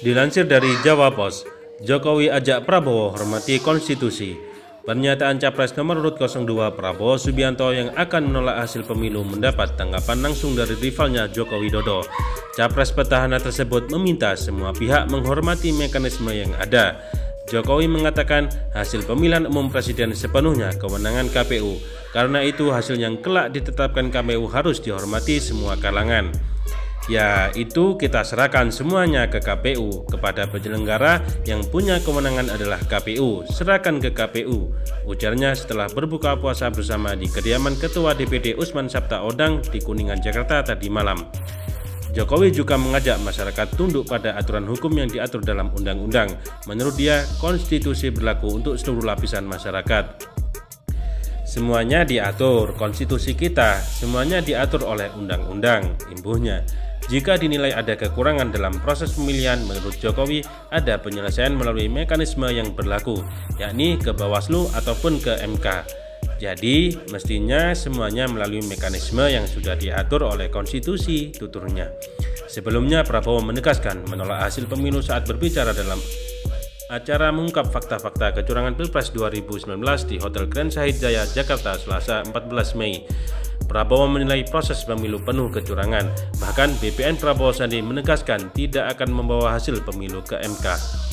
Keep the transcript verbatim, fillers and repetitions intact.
Dilansir dari Jawa Post, Jokowi ajak Prabowo hormati konstitusi. Pernyataan Capres nomor urut nol dua Prabowo Subianto yang akan menolak hasil pemilu mendapat tanggapan langsung dari rivalnya Joko Widodo. Capres petahana tersebut meminta semua pihak menghormati mekanisme yang ada. Jokowi mengatakan hasil pemilihan umum presiden sepenuhnya kewenangan K P U. Karena itu hasil yang kelak ditetapkan K P U harus dihormati semua kalangan. Ya, itu kita serahkan semuanya ke K P U. Kepada penyelenggara yang punya kewenangan adalah K P U. Serahkan ke K P U, ujarnya setelah berbuka puasa bersama di kediaman Ketua D P D Usman Sabtaodang di Kuningan, Jakarta tadi malam. Jokowi juga mengajak masyarakat tunduk pada aturan hukum yang diatur dalam undang-undang. Menurut dia, konstitusi berlaku untuk seluruh lapisan masyarakat. Semuanya diatur, konstitusi kita, semuanya diatur oleh undang-undang, imbuhnya. Jika dinilai ada kekurangan dalam proses pemilihan, menurut Jokowi ada penyelesaian melalui mekanisme yang berlaku, yakni ke Bawaslu ataupun ke M K. Jadi, mestinya semuanya melalui mekanisme yang sudah diatur oleh konstitusi, tuturnya. Sebelumnya, Prabowo menegaskan menolak hasil pemilu saat berbicara dalam acara mengungkap fakta-fakta kecurangan Pilpres dua ribu sembilan belas di Hotel Grand Shahid Jaya, Jakarta, Selasa empat belas Mei. Prabowo menilai proses pemilu penuh kecurangan. Bahkan B P N Prabowo Sandi menegaskan tidak akan membawa hasil pemilu ke M K.